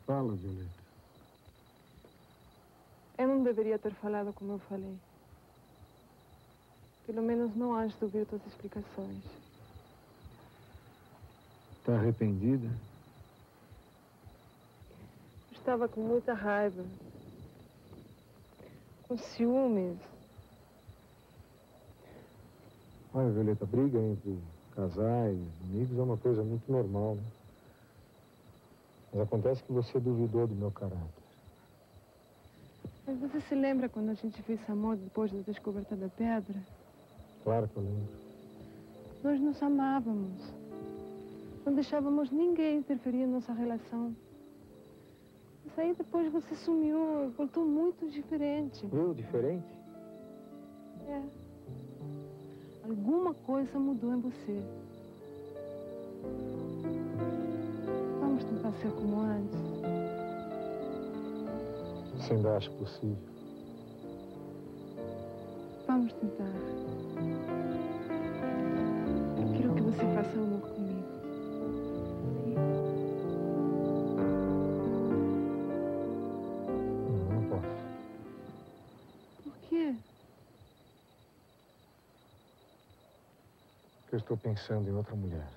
Fala, Violeta. Eu não deveria ter falado como eu falei. Pelo menos não antes de ouvir tuas explicações. Tá arrependida? Eu estava com muita raiva. Com ciúmes. Olha, Violeta, briga entre casais, amigos é uma coisa muito normal, né? Mas acontece que você duvidou do meu caráter. Mas você se lembra quando a gente fez amor depois da descoberta da pedra? Claro que eu lembro. Nós nos amávamos. Não deixávamos ninguém interferir em nossa relação. Mas aí depois você sumiu, voltou muito diferente. Eu, diferente? É. Alguma coisa mudou em você. Vamos tentar ser como antes. Você ainda acha possível? Vamos tentar. Eu quero que você faça amor comigo. Não posso. Por quê? Porque eu estou pensando em outra mulher.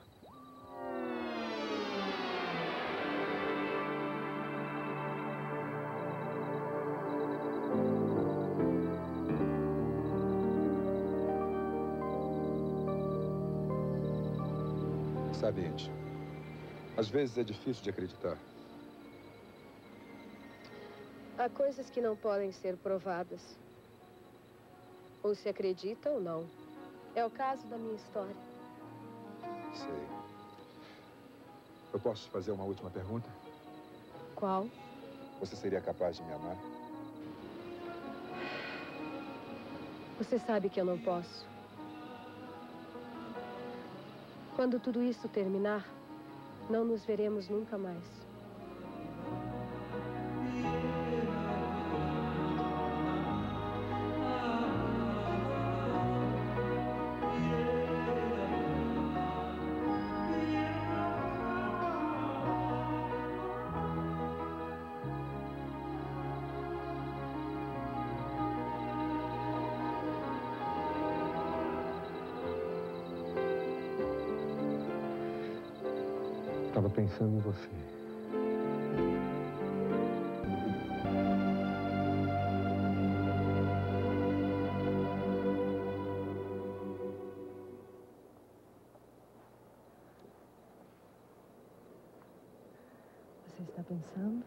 Sabe, Andy, às vezes é difícil de acreditar. Há coisas que não podem ser provadas. Ou se acredita ou não. É o caso da minha história. Sei. Eu posso te fazer uma última pergunta? Qual? Você seria capaz de me amar? Você sabe que eu não posso. Quando tudo isso terminar, não nos veremos nunca mais. Estava pensando em você. Você está pensando?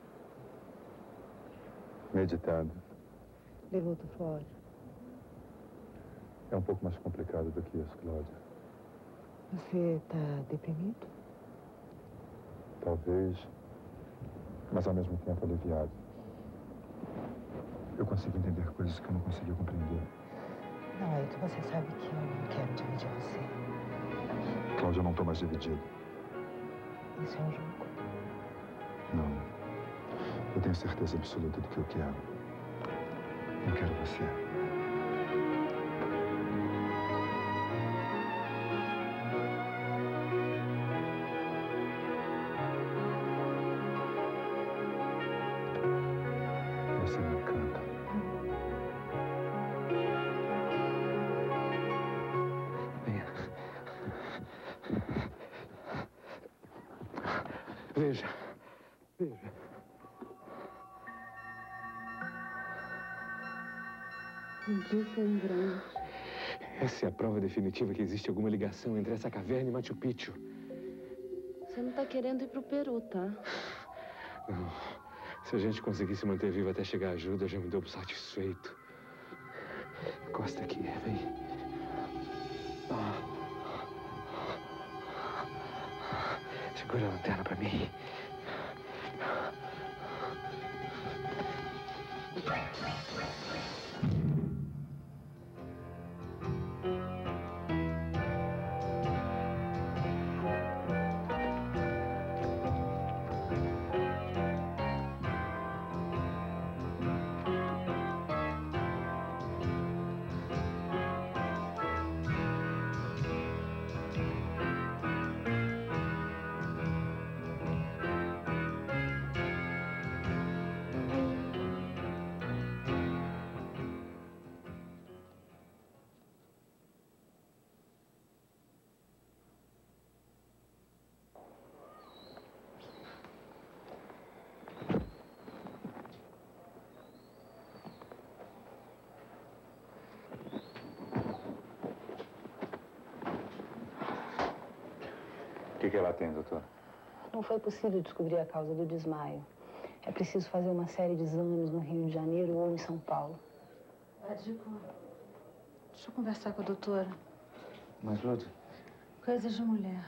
Meditando. Levou tu fora. É um pouco mais complicado do que isso, Cláudia. Você está deprimido? Talvez, mas ao mesmo tempo aliviado. Eu consigo entender coisas que eu não conseguia compreender. Não, Ailton, você sabe que eu não quero dividir você. Cláudia, eu não estou mais dividido. Isso é um jogo. Não. Eu tenho certeza absoluta do que eu quero. Eu quero você. Você me encanta. Venha. Veja. Veja. Deslumbrante. Essa é a prova definitiva que existe alguma ligação entre essa caverna e Machu Picchu. Você não está querendo ir pro Peru, tá? Não. Se a gente conseguisse manter vivo até chegar a ajuda, eu já me dou por satisfeito. Encosta aqui, vem. Segura a lanterna pra mim. que ela tem, doutor? Não foi possível descobrir a causa do desmaio. É preciso fazer uma série de exames no Rio de Janeiro ou em São Paulo. Digo, deixa eu conversar com a doutora. Mas, Lúcia... Coisas de mulher.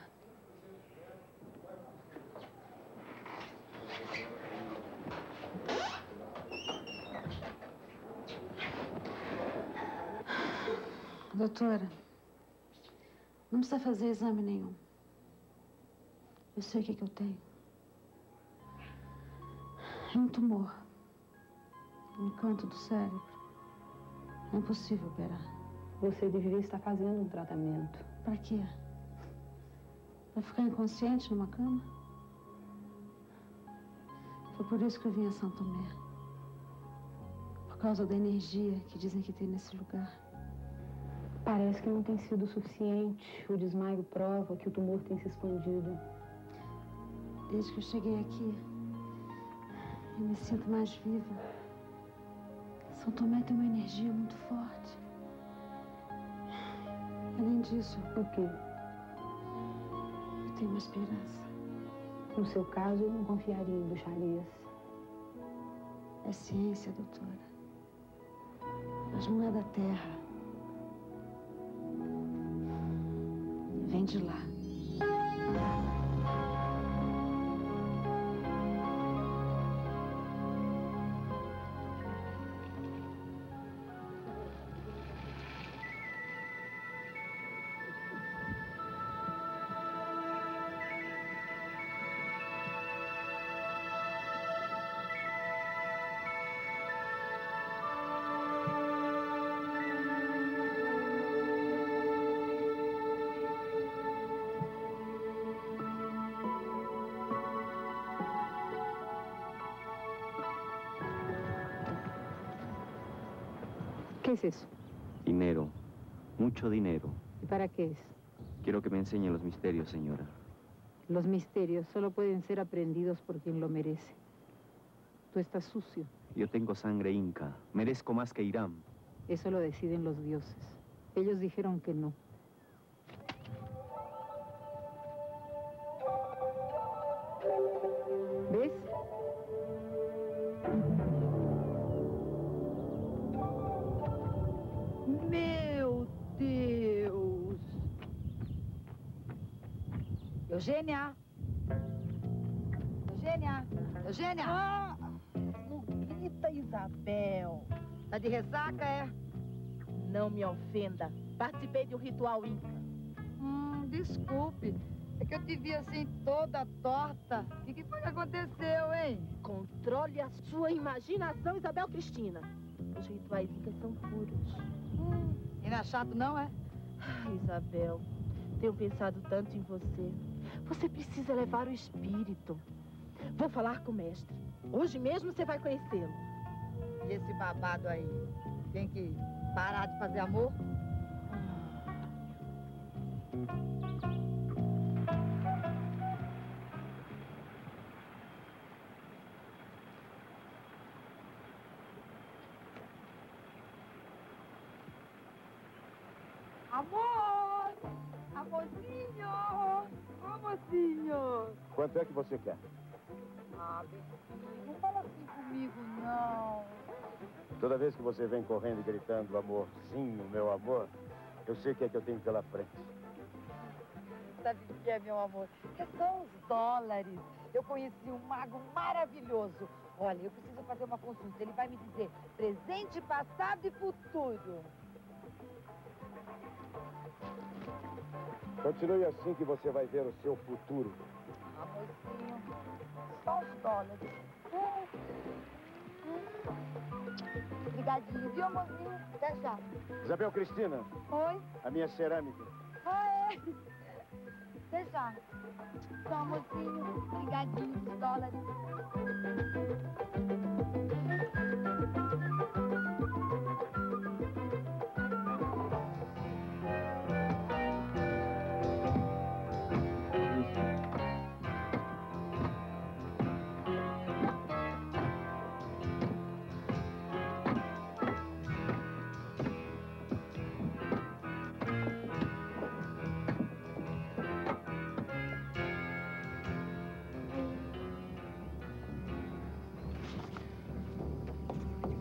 Doutora, não precisa fazer exame nenhum. Eu sei o que eu tenho. É um tumor. No canto do cérebro. É impossível operar. Você deveria estar fazendo um tratamento. Pra quê? Pra ficar inconsciente numa cama? Foi por isso que eu vim a São Tomé. Por causa da energia que dizem que tem nesse lugar. Parece que não tem sido suficiente. O desmaio prova que o tumor tem se expandido. Desde que eu cheguei aqui, eu me sinto mais viva. São Tomé tem uma energia muito forte. Além disso, O quê? eu tenho uma esperança. No seu caso, eu não confiaria em bruxarias. É ciência, doutora. Mas não é da terra. Vem de lá. ¿Qué es eso? Dinero. Mucho dinero. ¿Y para qué es? Quiero que me enseñe los misterios, señora. Los misterios solo pueden ser aprendidos por quien lo merece. Tú estás sucio. Yo tengo sangre inca. Merezco más que Irán. Eso lo deciden los dioses. Ellos dijeron que no. ¿Ves? Meu Deus! Eugênia! Eugênia! Eugênia! Ah, não grita, Isabel. Tá de ressaca, é? Não me ofenda. Participei de um ritual inca. Desculpe. É que eu te vi assim toda torta. O que foi que aconteceu, hein? Controle a sua imaginação, Isabel Cristina. Os rituais incas são puros. E não é chato, não, é? Isabel, tenho pensado tanto em você. Você precisa levar o espírito. Vou falar com o mestre. Hoje mesmo você vai conhecê-lo. E esse babado aí? Tem que parar de fazer amor? Amor! Amorzinho! Amorzinho! Quanto é que você quer? Betinho, não fala assim comigo, não. Toda vez que você vem correndo e gritando amorzinho, meu amor, eu sei o que é que eu tenho pela frente. Sabe o que é, meu amor? É só os dólares. Eu conheci um mago maravilhoso. Olha, eu preciso fazer uma consulta. Ele vai me dizer presente, passado e futuro. Continue assim que você vai ver o seu futuro. Amorzinho, só os dólares. Obrigadinho, viu, amorzinho? Até já. Isabel Cristina. Oi? A minha cerâmica. Ah, é? Até já. Tchau, amorzinho. Obrigadinho, os dólares.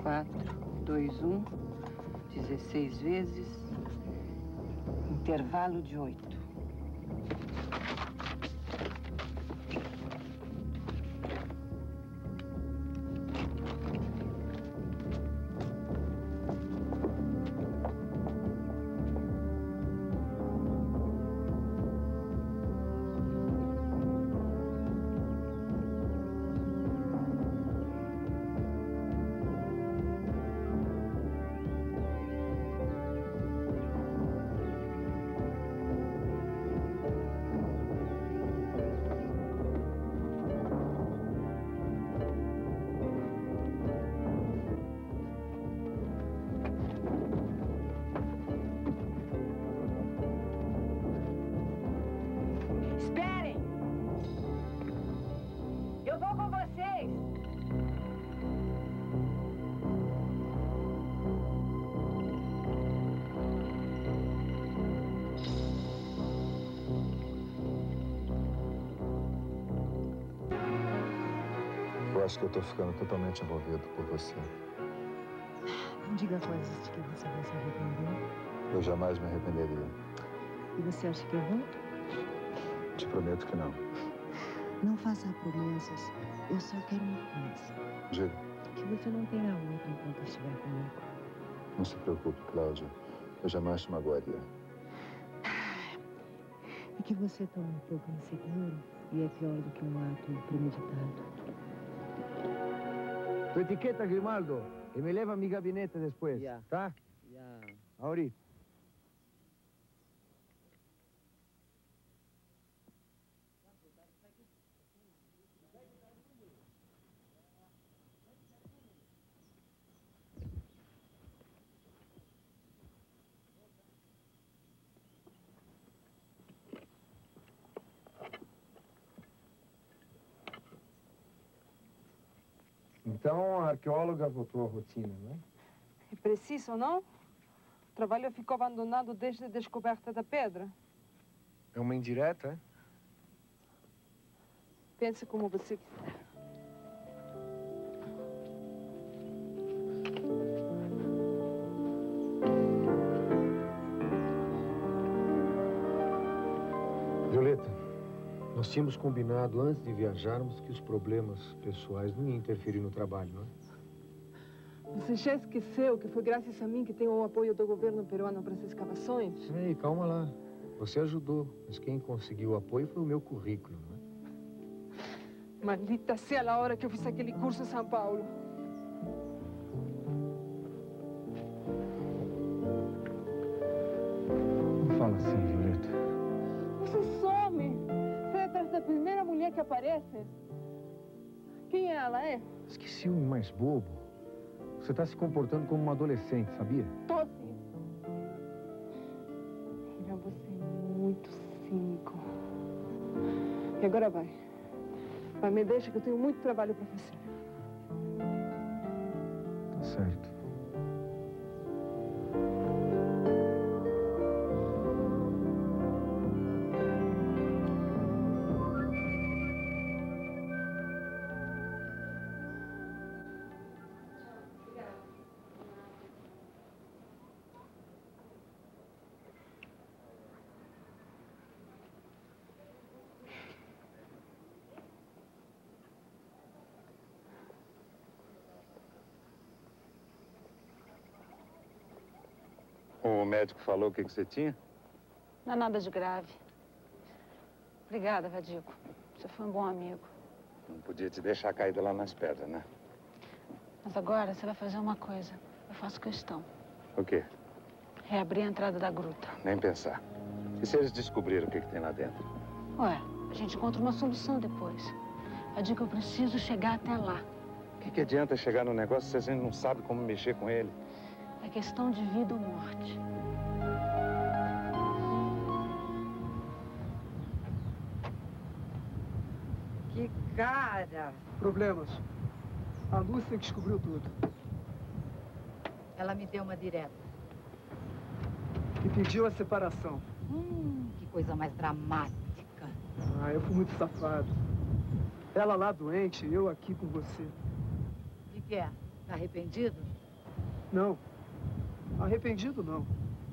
4, 2, 1, 16 vezes, intervalo de 8. Esperem! Eu vou com vocês! Eu acho que eu tô ficando totalmente envolvido por você. Não diga coisas de que você vai se arrepender. Eu jamais me arrependeria. E você acha que eu vou? Te prometo que não. Não faça promessas. Eu só quero uma coisa. Diga. Que você não tenha outra enquanto estiver comigo. Não se preocupe, Cláudia. Eu jamais te magoaria. E que você tome um pouco inseguro e é pior do que um ato premeditado. Tu etiqueta, Grimaldo, e me leva a mi gabinete depois, tá? Ahorita. Então a arqueóloga voltou à rotina, não é? É preciso, não? O trabalho ficou abandonado desde a descoberta da pedra. É uma indireta, é? Pense como você quiser. Violeta, nós tínhamos combinado antes de viajarmos que os problemas pessoais não iam interferir no trabalho, não é? Você já esqueceu que foi graças a mim que tenho o apoio do governo peruano para essas escavações? Ei, calma lá. Você ajudou, mas quem conseguiu o apoio foi o meu currículo, não é? Maldita seja a hora que eu fiz aquele curso em São Paulo. Não fala assim, Violeta. Você some. Você é atrás da primeira mulher que aparece. Quem ela é? Mas que ciúme mais bobo. Você está se comportando como uma adolescente, sabia? Tô sim. Ira, você é muito cínico. E agora vai. Vai, me deixa que eu tenho muito trabalho para fazer. Tá certo. O médico falou o que você tinha? Não é nada de grave. Obrigada, Vadico. Você foi um bom amigo. Não podia te deixar caída lá nas pedras, né? Mas agora você vai fazer uma coisa. Eu faço questão. O quê? Reabrir a entrada da gruta. Nem pensar. E se eles descobriram o que tem lá dentro? Ué, a gente encontra uma solução depois. Vadico, eu preciso chegar até lá. O que adianta chegar no negócio se a gente não sabe como mexer com ele? É questão de vida ou morte. Que cara! Problemas. A Lúcia descobriu tudo. Ela me deu uma direta. E pediu a separação. Que coisa mais dramática. Ah, eu fui muito safado. Ela lá doente, eu aqui com você. De que é? Tá arrependido? Não. Arrependido, não.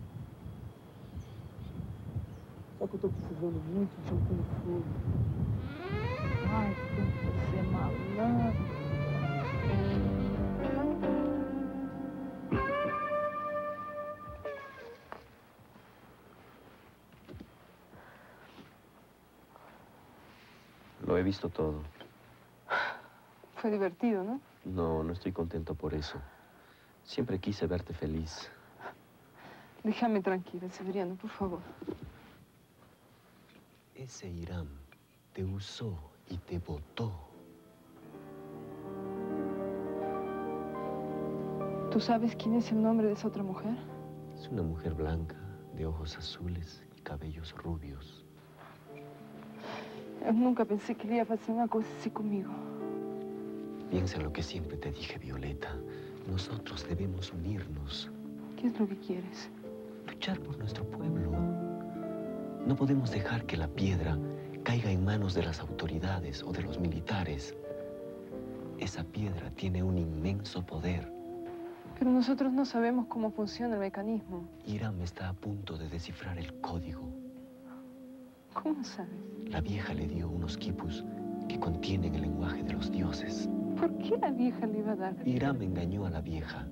Só que eu tô precisando muito de um conforto. Ai, como você é malandro. Lo he visto todo. Fue divertido, ¿no? No, no estoy contento por eso. Siempre quise verte feliz. Déjame tranquila, Severiano, por favor. Ese Irán te usó y te botó. ¿Tú sabes quién es el nombre de esa otra mujer? Es una mujer blanca, de ojos azules y cabellos rubios. Yo nunca pensé que le iba a pasar una cosa así conmigo. Piensa en lo que siempre te dije, Violeta. Nosotros debemos unirnos. ¿Qué es lo que quieres? Luchar por nuestro pueblo. No podemos dejar que la piedra caiga en manos de las autoridades o de los militares. Esa piedra tiene un inmenso poder. Pero nosotros no sabemos cómo funciona el mecanismo. Irán está a punto de descifrar el código. ¿Cómo sabes? La vieja le dio unos quipus que contienen el lenguaje de los dioses. ¿Por qué la vieja le iba a dar? Irán engañó a la vieja.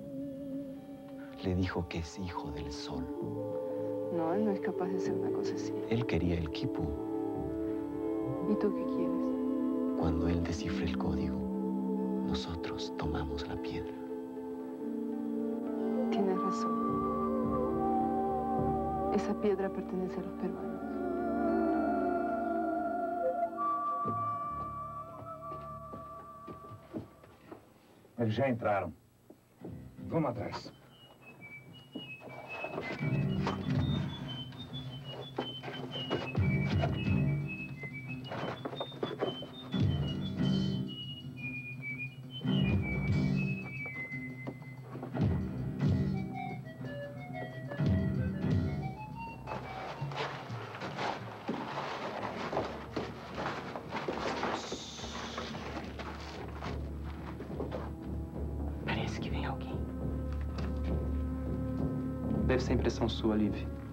Le dijo que es hijo del sol. No, él no es capaz de hacer una cosa así. Él quería el quipu. ¿Y tú qué quieres? Cuando él descifre el código, nosotros tomamos la piedra. Tienes razón. Esa piedra pertenece a los peruanos. Eles já entraram. Vamos atrás. Parece que vem alguém. Deve ser impressão sua, Liv.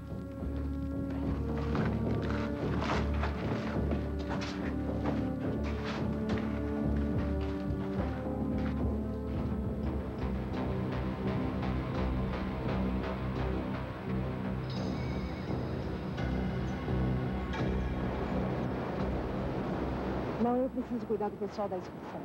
Não, eu preciso cuidar do pessoal da excursão.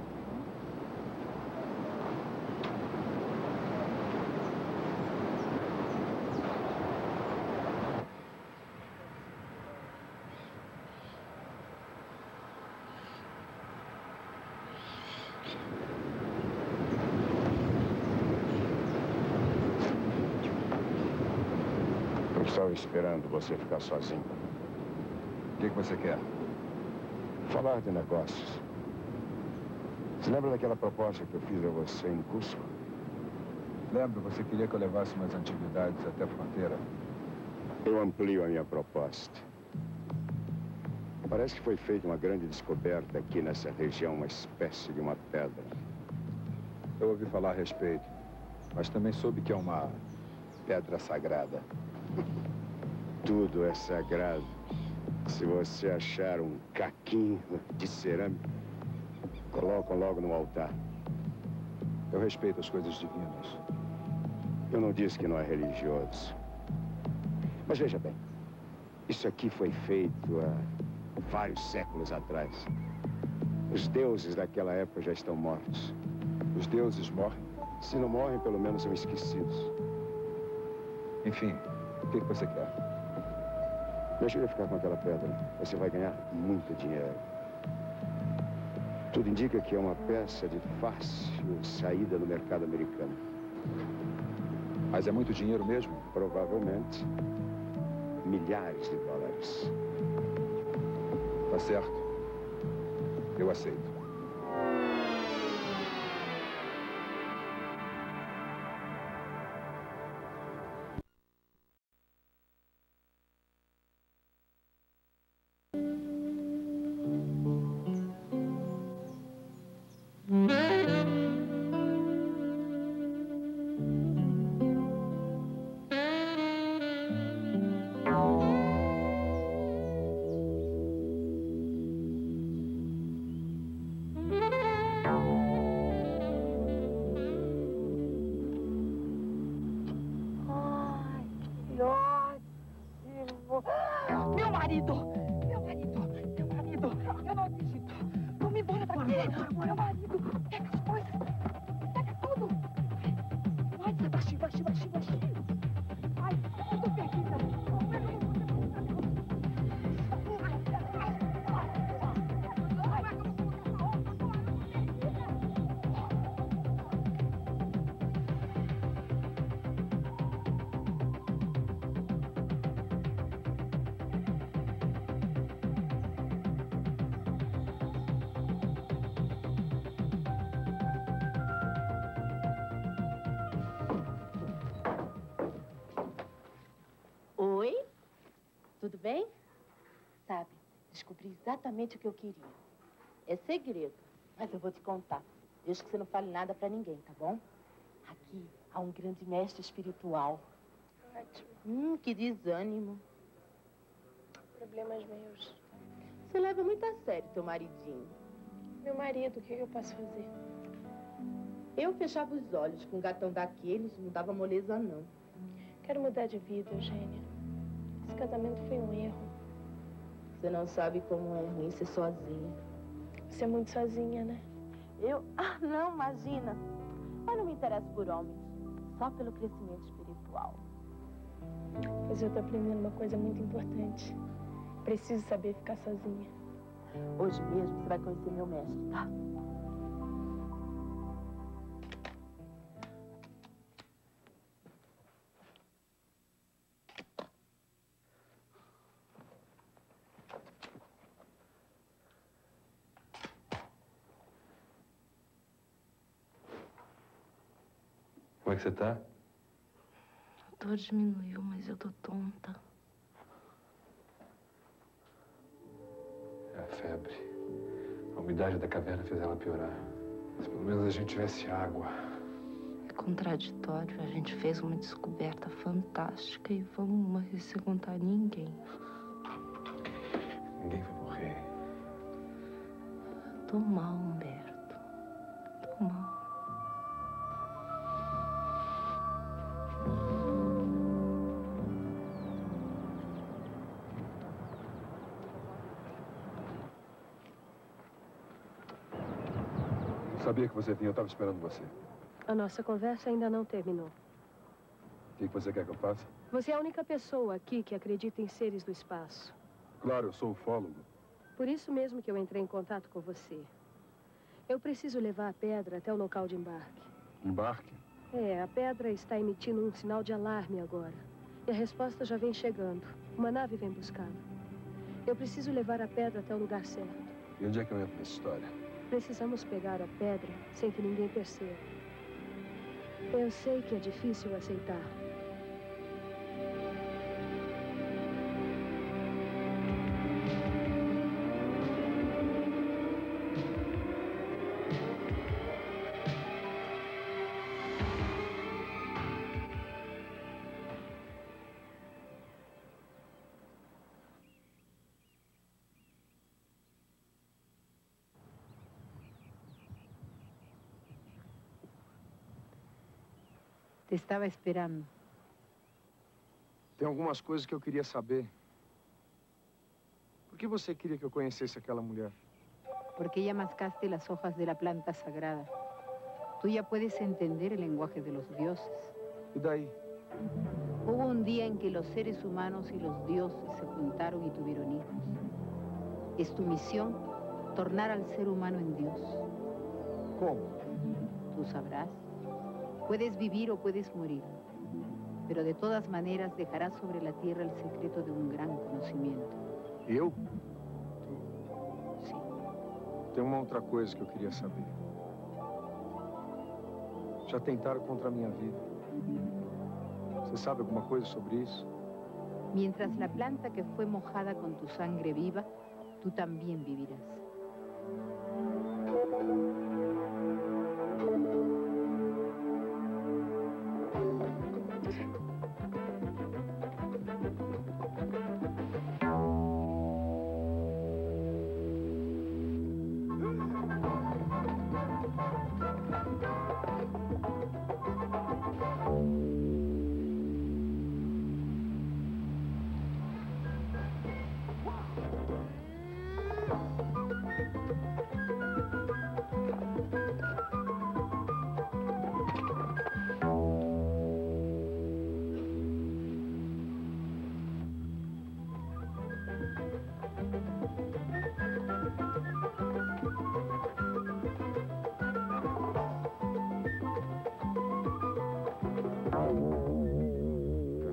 Eu estava esperando você ficar sozinho. O que você quer? Falar de negócios. Você lembra daquela proposta que eu fiz a você em Cusco? Lembro, você queria que eu levasse umas antiguidades até a fronteira. Eu amplio a minha proposta. Parece que foi feita uma grande descoberta aqui nessa região, uma espécie de uma pedra. Eu ouvi falar a respeito, mas também soube que é uma pedra sagrada. Tudo é sagrado. Se você achar um caquinho de cerâmica, colocam logo no altar. Eu respeito as coisas divinas. Eu não disse que não é religioso. Mas veja bem, isso aqui foi feito há vários séculos atrás. Os deuses daquela época já estão mortos. Os deuses morrem? Se não morrem, pelo menos são esquecidos. Enfim, o que você quer? Me ajude a ficar com aquela pedra. Você vai ganhar muito dinheiro. Tudo indica que é uma peça de fácil saída no mercado americano. Mas é muito dinheiro mesmo? Provavelmente. Milhares de dólares. Tá certo. Eu aceito. Meu marido, pega as coisas. Pega tudo. Vai, sai baixinho, baixinho, baixinho, baixinho. Ai, eu tô perdida. Oi? Tudo bem? Sabe, descobri exatamente o que eu queria. É segredo, mas eu vou te contar. Desde que você não fale nada pra ninguém, tá bom? Aqui há um grande mestre espiritual. Ótimo. Que desânimo. Problemas meus. Você leva muito a sério teu maridinho. Meu marido, o que eu posso fazer? Eu fechava os olhos com um gatão daqueles, não dava moleza, não. Quero mudar de vida, Eugênia. Esse casamento foi um erro. Você não sabe como é ruim ser sozinha. Você é muito sozinha, né? Eu? Ah, não, imagina. Eu não me interesso por homens. Só pelo crescimento espiritual. Pois eu tô aprendendo uma coisa muito importante. Preciso saber ficar sozinha. Hoje mesmo você vai conhecer meu mestre, tá? Como é que você tá? A dor diminuiu, mas eu tô tonta. É a febre. A umidade da caverna fez ela piorar. Se pelo menos a gente tivesse água. É contraditório. A gente fez uma descoberta fantástica e vamos morrer sem contar a ninguém. Ninguém vai morrer. Tô mal, Humberto. Tô mal. Sabia que você vinha, eu estava esperando você. A nossa conversa ainda não terminou. O que você quer que eu faça? Você é a única pessoa aqui que acredita em seres do espaço. Claro, eu sou ufólogo. Por isso mesmo que eu entrei em contato com você. Eu preciso levar a pedra até o local de embarque. Embarque? É, a pedra está emitindo um sinal de alarme agora. E a resposta já vem chegando. Uma nave vem buscá-la. Eu preciso levar a pedra até o lugar certo. E onde é que eu entro nessa história? Precisamos pegar a pedra sem que ninguém perceba. Eu sei que é difícil aceitar. Te estava esperando. Tem algumas coisas que eu queria saber. Por que você queria que eu conhecesse aquela mulher? Porque ya mascaste las hojas de la planta sagrada. Tú ya puedes entender el lenguaje de los dioses. E daí? Hubo un día en que los seres humanos y los dioses se juntaron y tuvieron hijos. Es tu misión tornar al ser humano en Dios. ¿Cómo? Tú sabrás. Puedes vivir o puedes morir, pero de todas maneras dejarás sobre la tierra el secreto de un gran conocimiento. Eu? Sim. Tem uma outra coisa que eu queria saber. Já tentaram contra a minha vida. Você sabe alguma coisa sobre isso? Mientras la planta que fue mojada con tu sangre viva, tú también vivirás.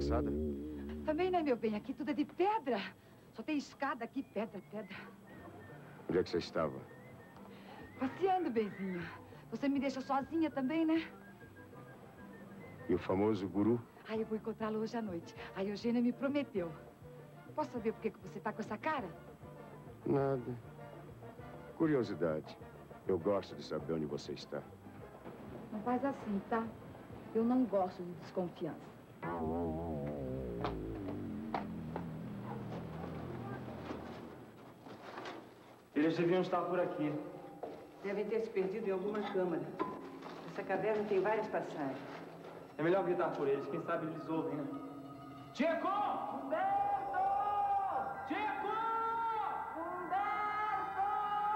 calçada? Também, né, meu bem? Aqui tudo é de pedra. Só tem escada aqui, pedra, pedra. Onde é que você estava? Passeando, benzinha. Você me deixa sozinha também, né? E o famoso guru? Ai, eu vou encontrá-lo hoje à noite. A Eugênia me prometeu. Posso saber por que você tá com essa cara? Nada. Curiosidade. Eu gosto de saber onde você está. Não faz assim, tá? Eu não gosto de desconfiança. Eles deviam estar por aqui. Devem ter se perdido em alguma câmara. Essa caverna tem várias passagens. É melhor gritar por eles, quem sabe eles ouvem, né? Chico! Humberto! Chico! Humberto!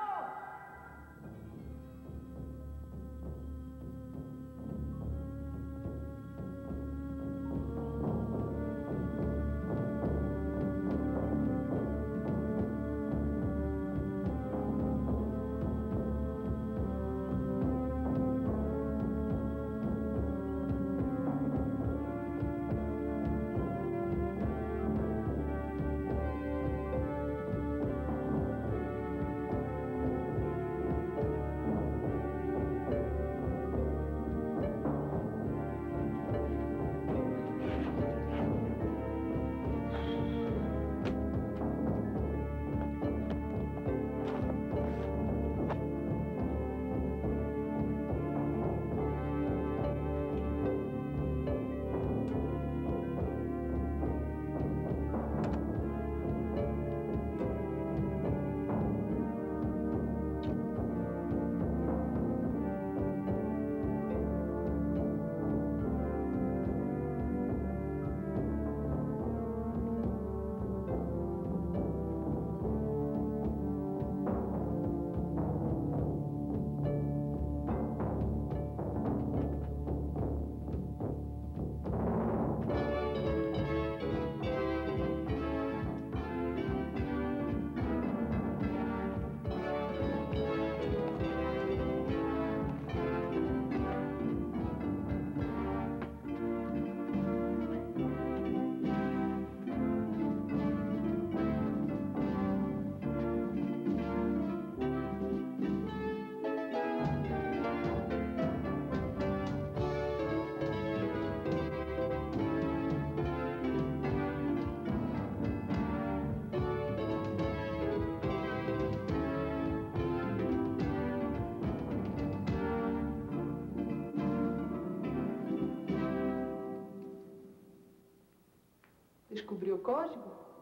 Descobriu o código?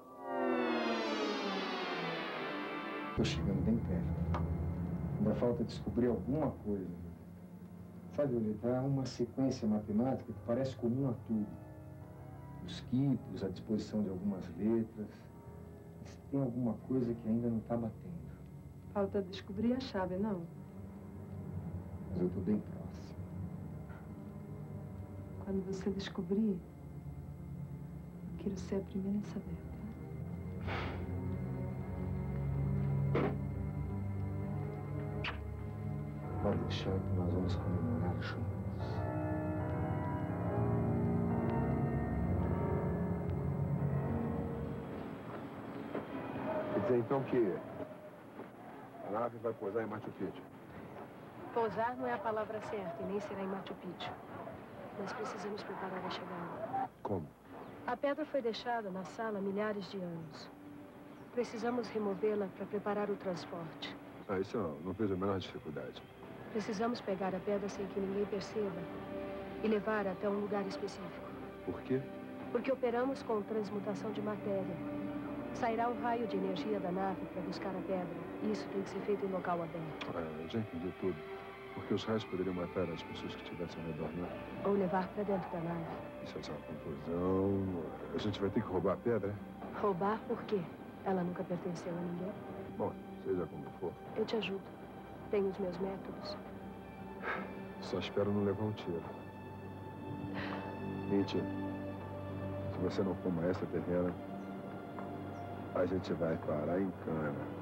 Estou chegando bem perto. Ainda falta descobrir alguma coisa. Sabe, Oleta, há uma sequência matemática que parece comum a tudo. Os quíntuplos, a disposição de algumas letras. Mas tem alguma coisa que ainda não está batendo. Falta descobrir a chave, não? Mas eu estou bem próximo. Quando você descobrir, eu quero ser a primeira a saber, tá? Pode deixar que nós vamos comemorar juntos. Quer dizer, então, que a nave vai pousar em Machu Picchu? Pousar não é a palavra certa e nem será em Machu Picchu. Nós precisamos preparar a chegada. Como? A pedra foi deixada na sala há milhares de anos. Precisamos removê-la para preparar o transporte. Ah, isso não vejo a menor dificuldade. Precisamos pegar a pedra sem que ninguém perceba e levar até um lugar específico. Por quê? Porque operamos com transmutação de matéria. Sairá um raio de energia da nave para buscar a pedra. E isso tem que ser feito em local aberto. Ah, já entendi tudo. Porque os raios poderiam matar as pessoas que estivessem ao redor, né? Ou levar para dentro da nave. Isso é uma confusão. A gente vai ter que roubar a pedra? Roubar por quê? Ela nunca pertenceu a ninguém. Bom, seja como for. Eu te ajudo. Tenho os meus métodos. Só espero não levar um tiro. Nietzsche, se você não for maestra terrena, a gente vai parar em cana.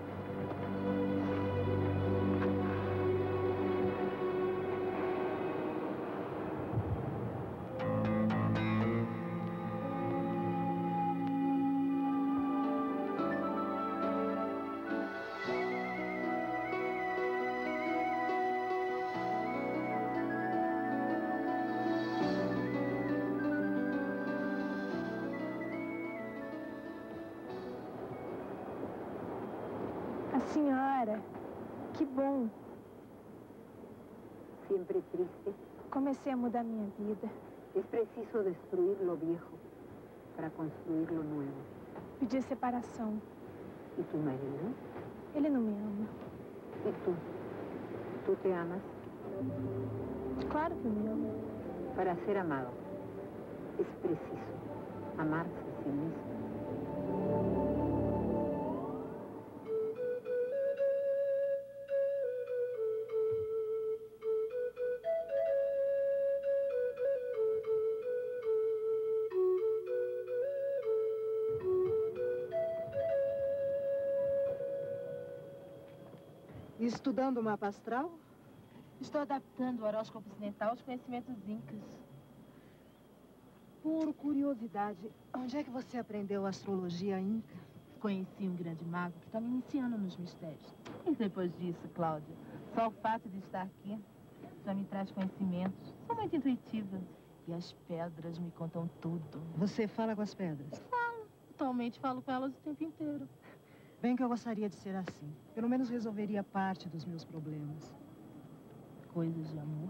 Senhora, que bom. Sempre triste. Comecei a mudar minha vida. É preciso destruir lo viejo para construir lo nuevo. Pedi separação. E tu marido? Ele não me ama. E tu? Tu te amas? Claro que me ama. Para ser amado, é preciso amar-se a si mesmo. Estudando o mapa astral? Estou adaptando o horóscopo ocidental aos conhecimentos incas. Por curiosidade, onde é que você aprendeu astrologia inca? Conheci um grande mago que está me iniciando nos mistérios. E depois disso, Cláudia, só o fato de estar aqui já me traz conhecimentos. Sou muito intuitiva. E as pedras me contam tudo. Você fala com as pedras? Falo. Atualmente falo com elas o tempo inteiro. Bem que eu gostaria de ser assim. Pelo menos resolveria parte dos meus problemas. Coisas de amor.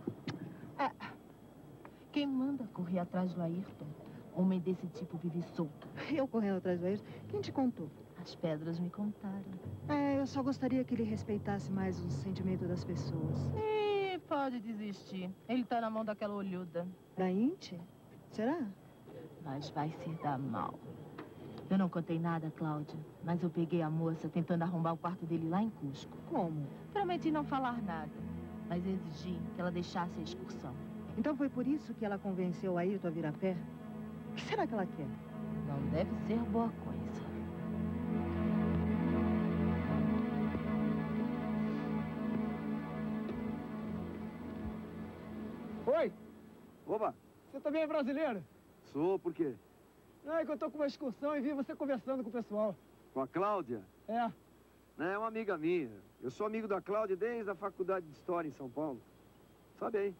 Quem manda correr atrás do Ayrton? Homem desse tipo vive solto. Eu correndo atrás do Ayrton? Quem te contou? As pedras me contaram. Eu só gostaria que ele respeitasse mais o sentimento das pessoas. Pode desistir. Ele tá na mão daquela olhuda. Da Inti? Será? Mas vai se dar mal. Eu não contei nada, Cláudia, mas eu peguei a moça tentando arrombar o quarto dele lá em Cusco. Como? Prometi não falar nada, mas exigi que ela deixasse a excursão. Então foi por isso que ela convenceu a Ayrton a vir a pé? O que será que ela quer? Não deve ser boa coisa. Oi! Opa! Você também é brasileiro? Sou, por quê? Não, é que eu tô com uma excursão e vi você conversando com o pessoal. Com a Cláudia? É. É uma amiga minha. Eu sou amigo da Cláudia desde a faculdade de História em São Paulo. Sabe aí?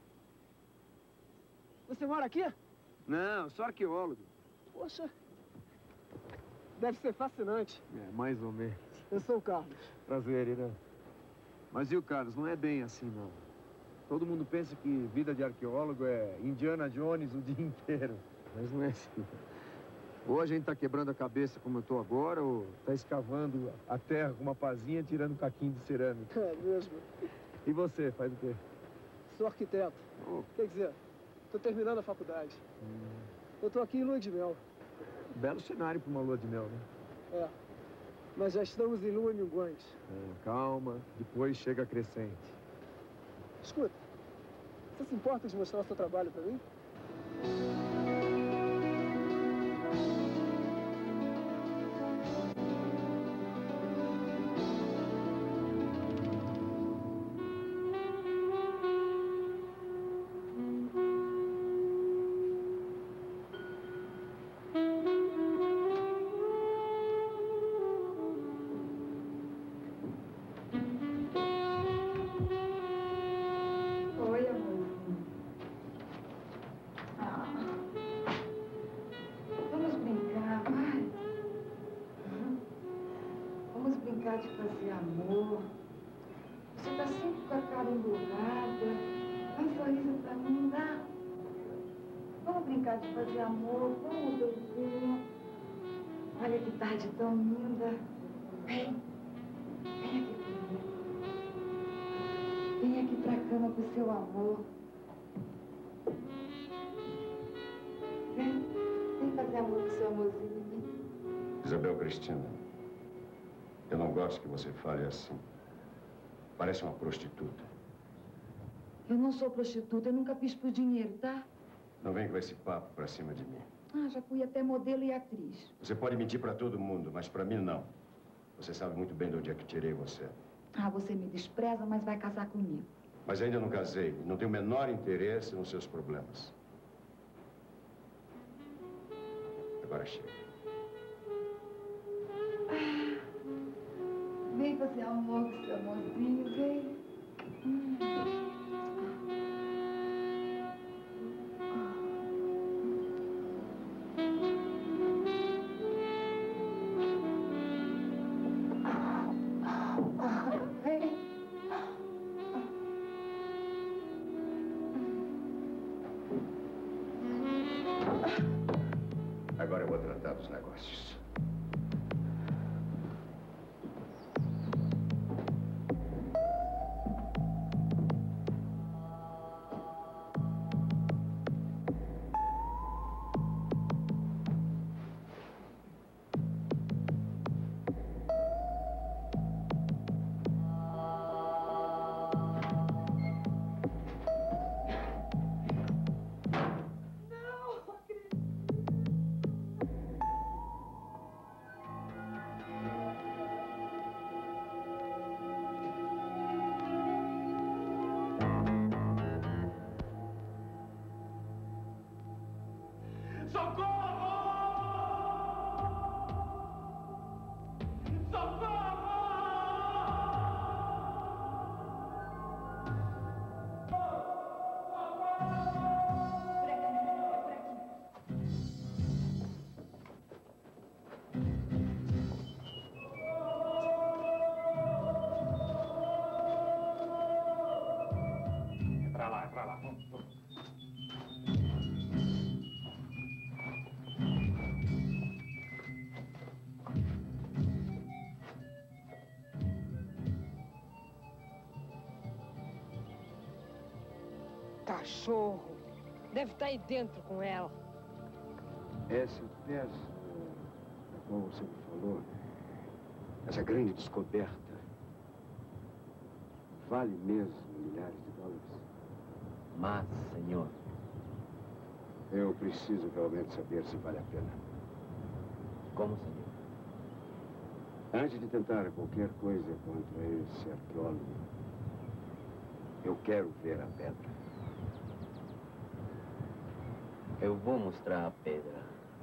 Você mora aqui? Não, eu sou arqueólogo. Poxa, deve ser fascinante. É, mais ou menos. Eu sou o Carlos. Prazer, Irã. Mas viu, Carlos, não é bem assim, não. Todo mundo pensa que vida de arqueólogo é Indiana Jones o dia inteiro. Mas não é assim. Ou a gente tá quebrando a cabeça como eu tô agora, ou tá escavando a terra com uma pazinha, tirando caquinho de cerâmica. É mesmo. E você, faz o quê? Sou arquiteto. Oh. Quer dizer, tô terminando a faculdade. Eu tô aqui em lua de mel. Belo cenário para uma lua de mel, né? É, mas já estamos em lua minguante. Calma, depois chega a crescente. Escuta, você se importa de mostrar o seu trabalho para mim? De fazer amor. Você está sempre com a cara emburrada. Um sorriso para mim não dá. Vamos brincar de fazer amor. Vamos, beijinho. Olha que tarde tão linda. Vem. Vem aqui comigo. Vem aqui pra cama com o seu amor. Vem. Vem fazer amor com o seu amorzinho. Isabel Cristina. Eu não gosto que você fale assim. Parece uma prostituta. Eu não sou prostituta, eu nunca fiz por dinheiro, tá? Não vem com esse papo pra cima de mim. Já fui até modelo e atriz. Você pode mentir pra todo mundo, mas pra mim não. Você sabe muito bem de onde é que tirei você. Você me despreza, mas vai casar comigo. Mas ainda não casei. Não tenho o menor interesse nos seus problemas. Agora chega. Vem fazer amor com seu amorzinho, vem. vou tratar dos negócios. Cachorro. Deve estar aí dentro com ela. Essa peça, da qual você me falou, essa grande descoberta, vale mesmo milhares de dólares? Mas, senhor. Eu preciso realmente saber se vale a pena. Como, senhor? Antes de tentar qualquer coisa contra esse arqueólogo, eu quero ver a pedra. Eu vou mostrar a pedra.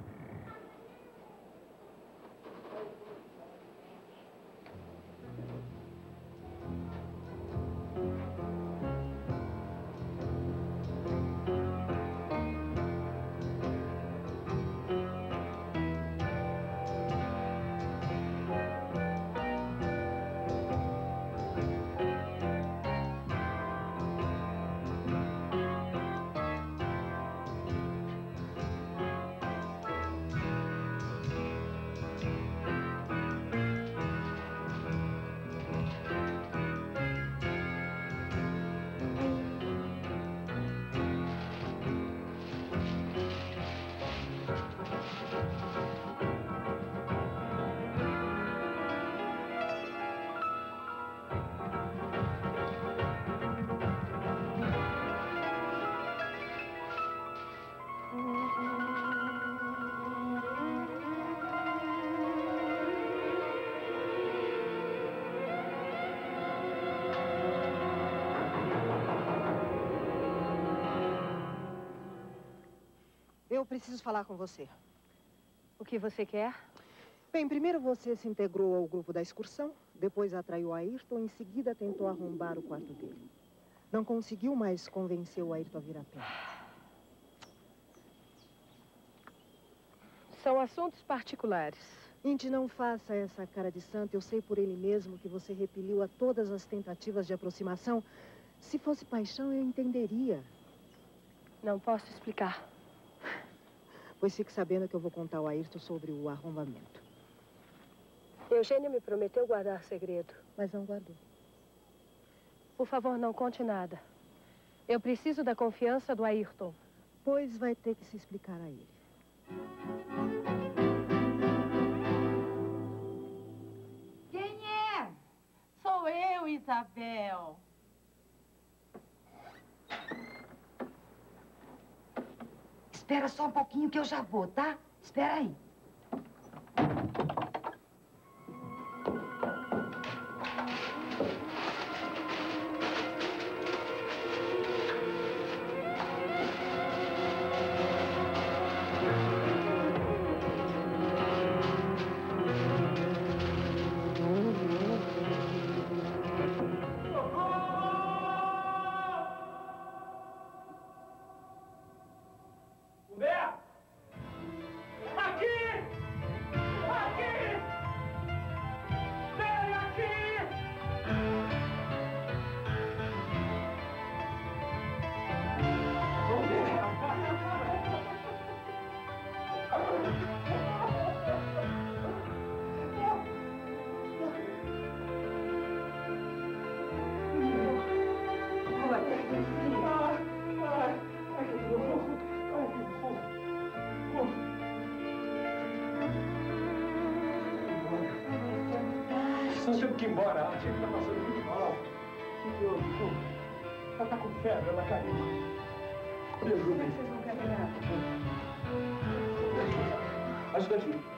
Eu preciso falar com você. O que você quer? Bem, primeiro você se integrou ao grupo da excursão, depois atraiu Ayrton, em seguida tentou arrombar o quarto dele. Não conseguiu, mas convenceu o Ayrton a vir a pé. São assuntos particulares. Indy, não faça essa cara de santo. Eu sei por ele mesmo que você repeliu a todas as tentativas de aproximação. Se fosse paixão, eu entenderia. Não posso explicar. Pois fique sabendo que eu vou contar ao Ayrton sobre o arrombamento. Eugênia me prometeu guardar segredo. Mas não guardou. Por favor, não conte nada. Eu preciso da confiança do Ayrton. Pois vai ter que se explicar a ele. Quem é? Sou eu, Isabel. Espera só um pouquinho que eu já vou, tá? Espera aí. Aqui! Nós temos que ir embora. A tia está passando muito mal. Ela está com febre, ela caiu. Me ajuda. Como é que vocês vão caminhar? Ajuda aqui.